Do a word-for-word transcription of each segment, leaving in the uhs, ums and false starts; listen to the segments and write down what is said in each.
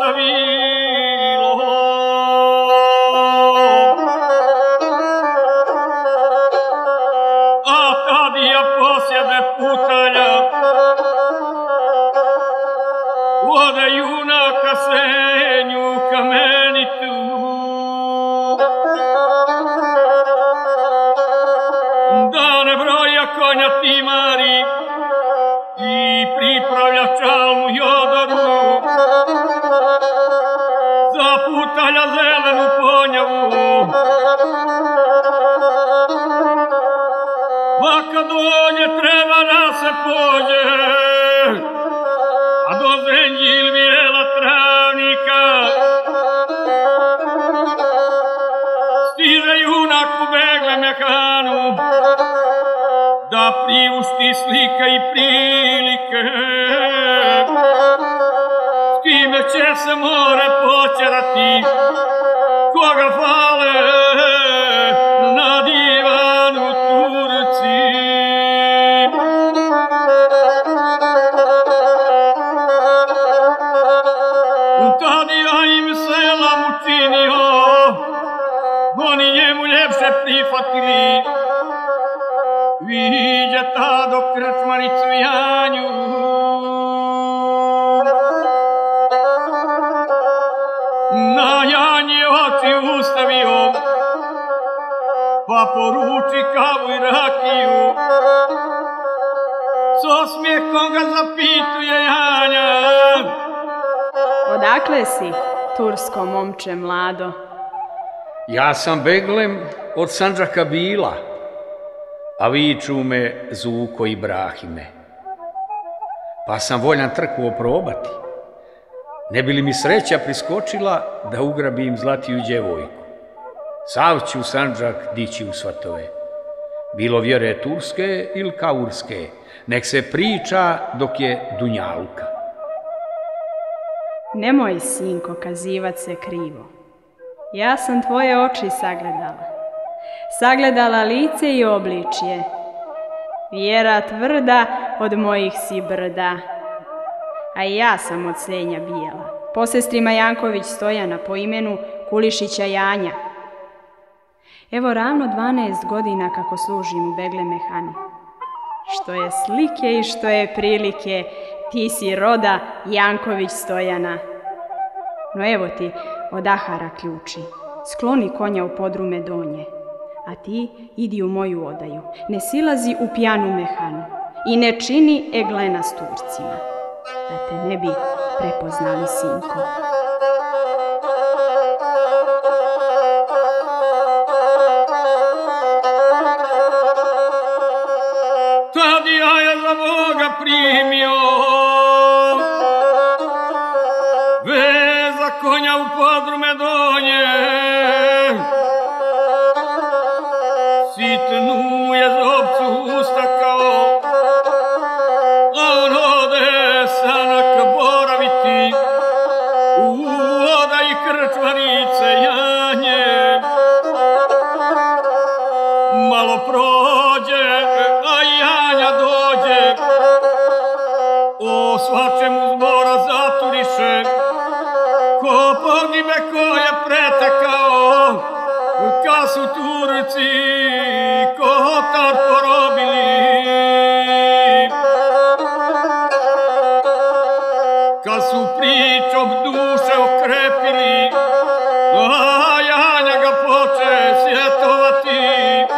ostavilo. A Tadija posjede putalja, ode junaka Senju kamenitu. Da ne broja konja timari i pripravlja čalmu Jodoru, za putalja zelenu ponjavu. Pa kad dođe treba da se pođe, a do Zenjil bijela travnika stiže junak u Begle Mehanu, da priušti slike i prilike, s kime će se more počerati, koga fale na divanu Turci. Tadija im selam učinio, oni njemu ljepše prihvatili. Viđe tado krčmaricu Janju, na Janji oči ustavio, pa poruči kavu i rakiju. S osmijehom ga zapituje Janja: Odakle si, tursko momče mlado? Ja sam Beglem od Sandžaka Bila, a viču me Zuko i Brahime. Pa sam voljan trku oprobati, ne bi li mi sreća priskočila da ugrabim zlatiju djevojku. Sav ću Sandžak dići u svatove, bilo vjere turske ili kaurske, nek se priča dok je dunjaluka. Nemoj, sinko, kazivat se krivo. Ja sam tvoje oči sagledala. Sagledala lice i obličje. Vjera tvrda od mojih si brda. A i ja sam od Senja bijela, po sestrima Janković Stojana, po imenu Kulišića Janja. Evo ravno dvanaest godina kako služim u Begle Mehani. Što je slike i što je prilike, ti si roda Janković Stojana. No evo ti od Ahara ključi, skloni konja u podrume donje, a ti idi u moju odaju, ne silazi u pjanu Mehanu i ne čini eglena s Turcima, da te ne bi prepoznali, sinko. Tadija je za Boga primio, veza konja u podrume donje, sitnu je zobcu ustakao, a on ode sanak boraviti u odaji krčmarice Janje. Malo prođe, a Janja dođe, o svačemu zbora zaturiše, ko pogibe ko je pretekao, kad su Turci Kotar porobili. Kad su pričom duše okrepili, a Janja ga poče sjetovati.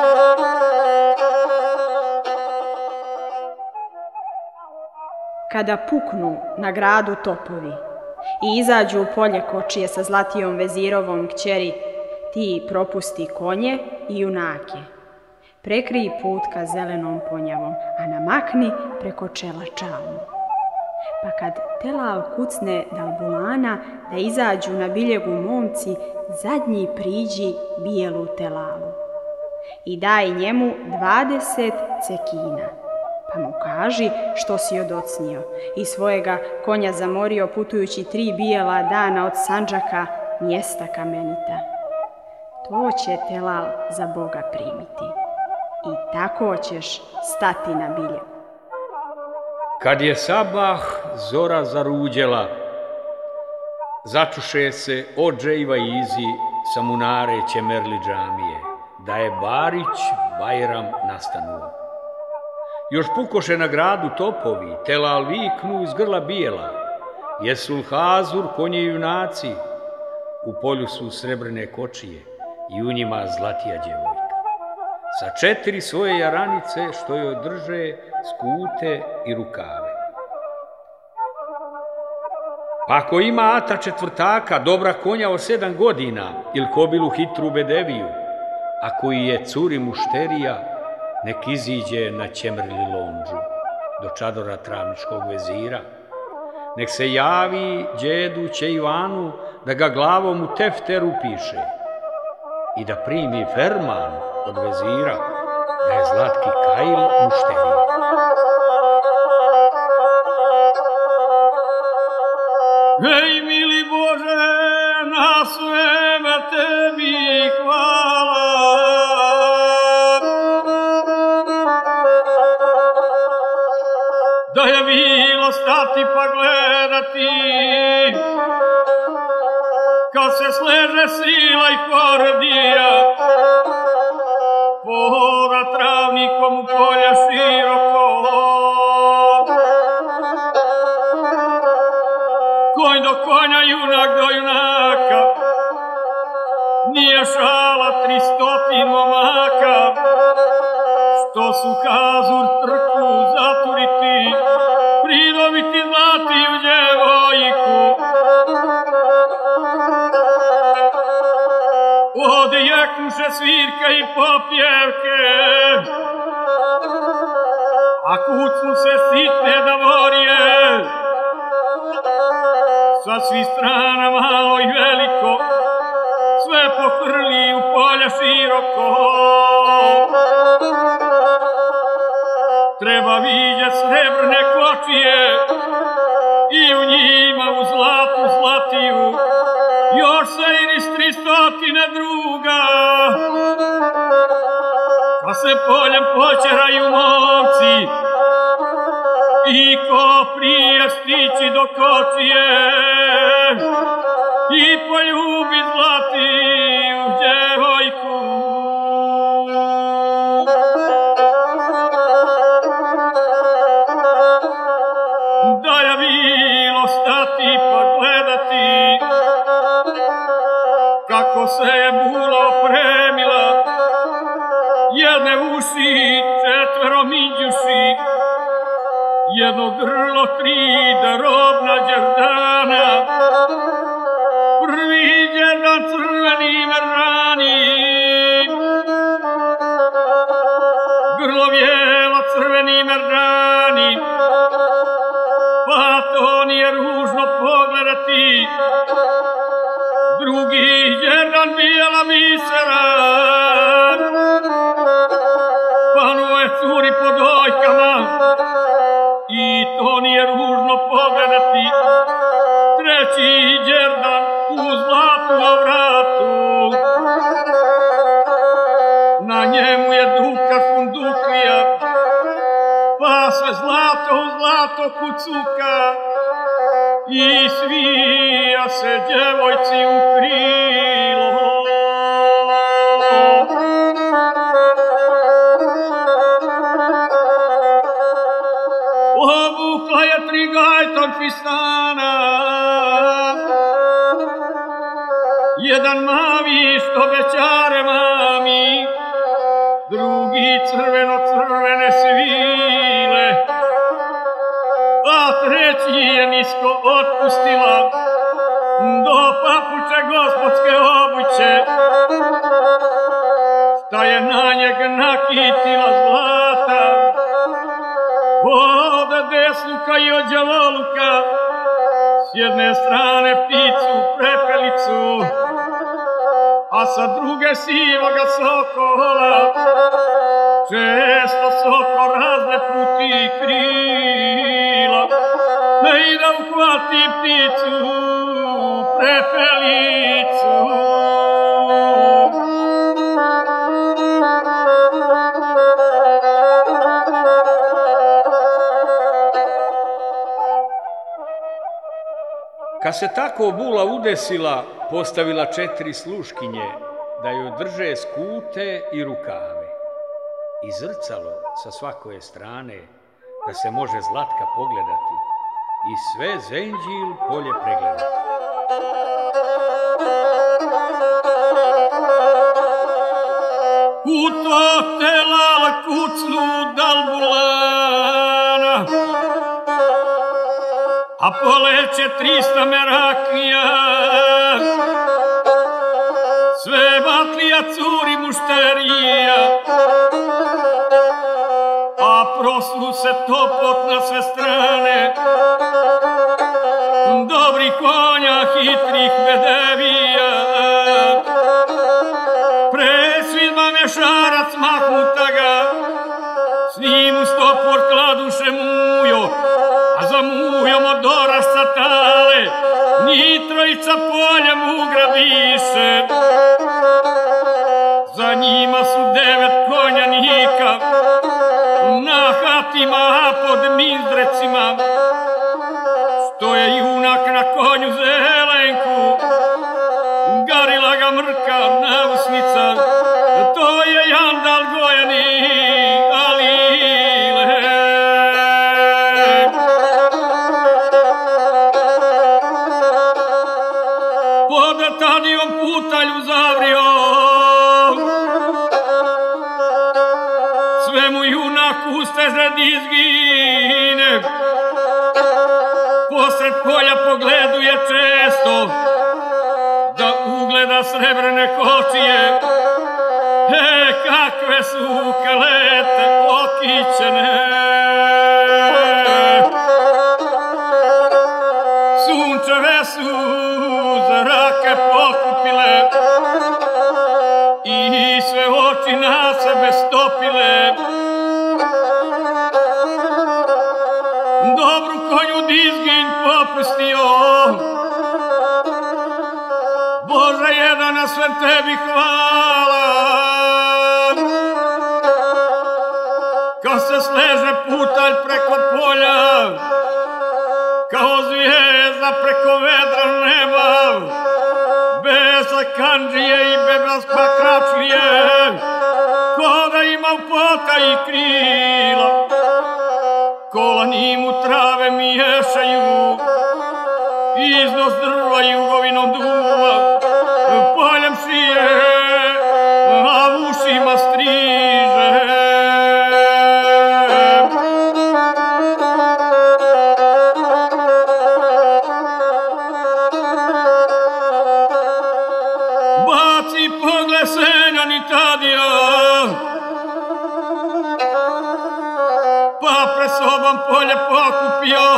Kada puknu na gradu topovi i izađu u polje kočije sa Zlatijom vezirovom kćeri, ti propusti konje i junake. Prekrij put ka zelenom ponjavom, a namakni preko čela čalmu. Pa kad Telal kucne Dalbulana da izađu na biljegu momci, zadnji priđi bijelu Telalu i daj njemu dvadeset cekina. Pa mu kaži što si odocnio i svojega konja zamorio putujući tri bijela dana od Sandžaka, mjesta kamenita. To će Telal za Boga primiti i tako ćeš stati na biljegu. Kad je sabah zora zaruđela, Začuše se odže i vaizi sa munare Ćemerli džamije, da je Barić Bajram nastanuo. Još pukoše na gradu topovi, telal viknu iz grla bijela, jesul hazur konje junaci, u polju su srebrne kočije i u njima zlatija djevojka. Sa četiri svoje jaranice što joj drže skute i rukave. Pa ako ima ata četvrtaka, dobra konja od sedam godina, ili kobilu hitru bedeviju, a koji je curi mušterija, nek iziđe na Ćemerli lonđu, do čadora travničkog vezira. Nek se javi djedu Ivanu da ga glavom u tefter upiše i da primi ferman od vezira da je Zlatki Kajil mušterija. Ej, mili Bože, na sveme tebi hvala. Da je bilo stati pa gledati, kad se sleže sila i kordija, poda travnikom u polja široko. Konj do konja, junak do junaka, nije šala tristotin momaka, što su hazur trku zaturiti, pridobiti zlatiju djevojku. Ovdje jekuše svirke i popjevke, a kucnu se sitne davorije, sa svih strana malo i veliko, sve pohrli u polja široko. Treba vidjet srebrne kočije i u njima u zlatu zlatiju, još se i niz tristotine druga. Pa se poljem počeraju momci i ko prije stići do kočije i poljubi zlatiju djevojku. Da je bilo stati pa gledati kako se je bula opremila, jedne uši, četvero minđuši, jedno grlo, tri darobna đerdana, prvi đerdan crveni merani, grlo bijelo crveni merani, pa to nije ružno pogledati, drugi đerdan bijela misera, pa nove curi po dojkama, i to nije ružno pogledati, treći đerdan u zlatu vratu. Na njemu je duka funduklija, pa sve zlato u zlato kucuka i svija se djevojci u krilo. Obukla je tri gajton fistana, jedan mavi što bećare mami, drugi crveno-crvene svile, a treći je nisko otpustila do papuče gospodske obuće, šta je na njeg nakitila zlata. Ode desluka i od đavoluka, s jedne strane pticu prepelicu, a sa druge sivoga sokola, često soko razne puti krila, i da uhvati pticu prepelicu. Kad se tako bula udesila, postavila četiri sluškinje da joj drže skute i rukave i zrcalo sa svakoje strane da se može Zlatka pogledati i sve zenđil polje pregledati. U to telala kucnu dalbulana, a poleće trista merakija, sve batlija curi mušterija, a prosu se topot na sve strane, dobrih konja, hitrih bedevija. Presvidma mešarac mahnuta ga, s njim u stopor kladuše mujo, a za mujom od dorasca tale, njih trojica polja mu grabiše. Za njima su devet konjanika, na hatima pod mizdrecima, što je junak na konju zelenku, garila ga mrka nausnica, to je jandal gojeni Alile. Pod Tadijom putalju zavrio, sve mu junak usteže izgine, posred polja pogleduje često, da ugleda srebrne kočije, e, kakve su kalete okićene. Sunčeve su zrake pokupile i sve oči na sebe stopile. Dobru konju dizginj popustio, Bože jedan na svem tebi hvala. Kad se sleže putalj preko polja, kao zvijezda preko vedra neba, bez kanđije i bez pakračlije, ko da ima pota i krila, kola njim trave miješaju, iznos drva jugovinom duva, poljem šije, a v ušima striže. Baci pogled Senjani Tadija, pa pre sobom polje pokupio,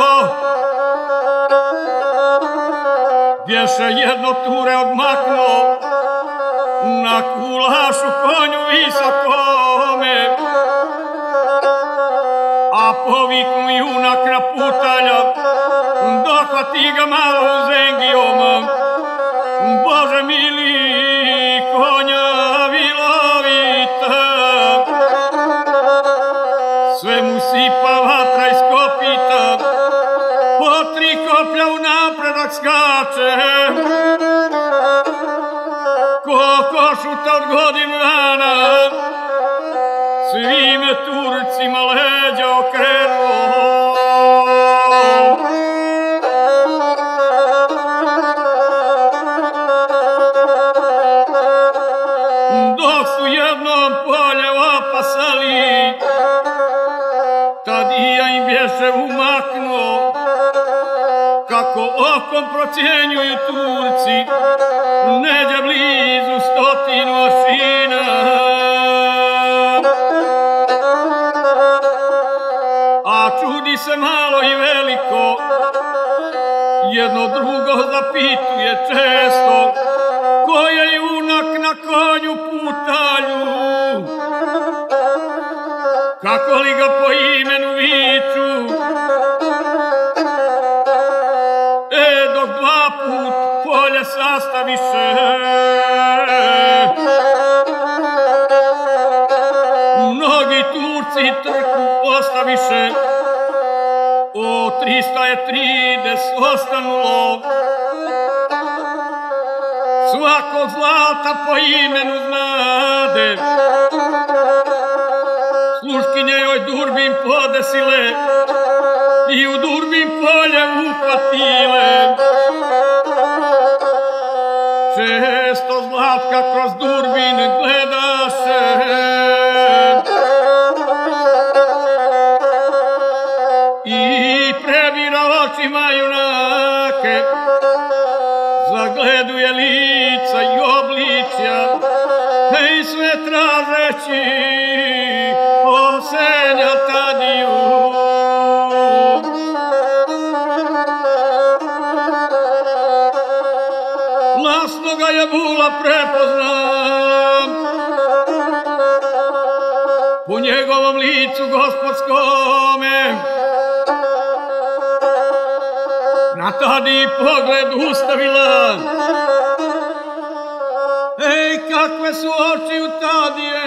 gdješe jedno ture odmaknuo, na kulašu konju visokome, a poviknu junak na putalja, dohvati ga malo zengijom, Bože mili, konja vilovita, sve mu sipa vatra iz kopita, po tri koplja u napredak skače, ko košuta od godinu dana, svime Turcima leđa okrenuo. Dok su jednom polje opasali, Tadija im bješe umaknuo, kako okom procjenjuju Turci, neđe blizu stotinu ošina. A čudi se malo i veliko, jedno drugo zapituje često, ko je junak na konju putalju, kako li ga po imenu viču. E, dok dva put polje sastaviše, mnogi Turci trku ostaviše, o trista je trideset ostanulo, jednog zlata po imenu znade. Sluškinje joj durbin podesile i u durbin polje uhvatile. Često Zlatka kroz durbin gledaše, i prebira očima junake, zagleduje lica i obličja, i sve tražeći osenja Tadiju. Glasno ga je Bula prepoznala, po njegovom licu gospodskome, na Tadiji pogled ustavila. Ej, kakve su oči u Tadije,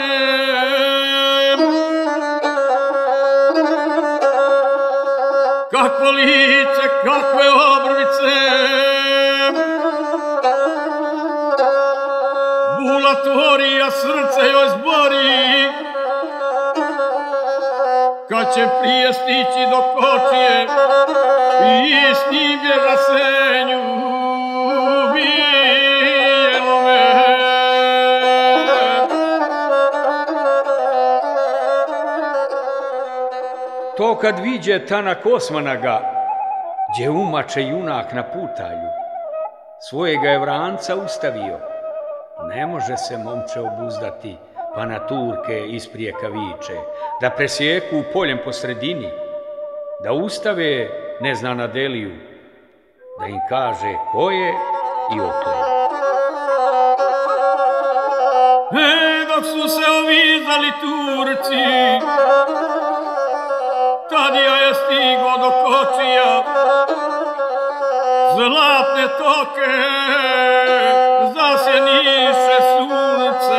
kakvo lice, kakve obrvice. Bula tvori, a srce joj zbori, kad će prije stići do kočije i s njim bježa senju bijelome. To kad viđe Tanak Osmanaga, gdje umače junak na putalju, svojega je vranca ustavio. Ne može se momče obuzdati, pa na Turke isprijeka viče, da presjeku poljem po sredini, da ustave neznana Deliju, da im kaže ko je i otko je. E, dok su se ovizali Turci, Tadija je stigo do kočija, zlatne toke zasjeniše sunce,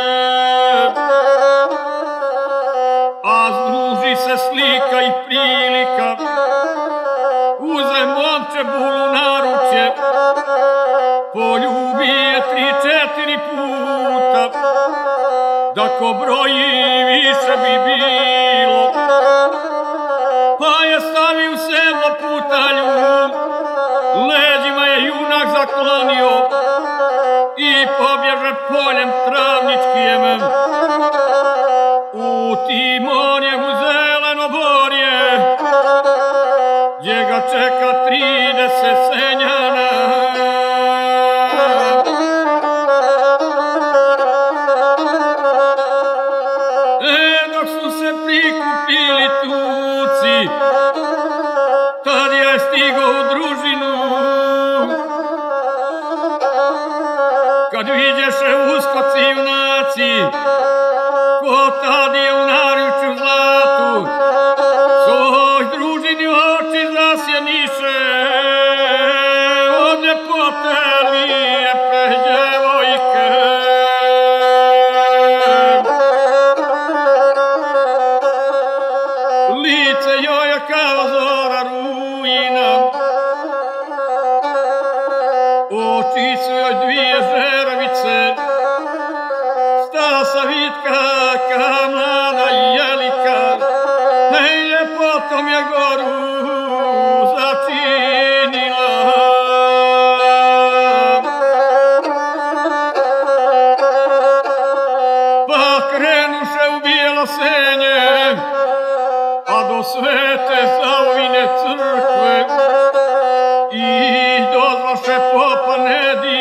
a združi se slika i prilika, uze momče Bulu naručje, poljubi je tri, četiri puta, da ko broji više bi bilo, pa je stavi u sedlo putalju, leđima je junak zaklonio i pobježe poljem travničkijem. U Timonjevu zeleno borje, gdje ga čeka trideset senjana. E, dok su se prikupili Turci, Tadija je stigo u družinu. Kad vidješe uskoci junaci, ko Tadije u naručju zlatu, svoj družini oči zasjeniše od ljepote lijepe djevojke. Lice joj je kao zora rujina, oči su joj dvije žeravice, stasa vitka ka mlada jelika, ne ljepotom je goru začinila. Pa krenuše u bijelo senje, a do svete Zaovine crkve i dozvaše popa Nedi.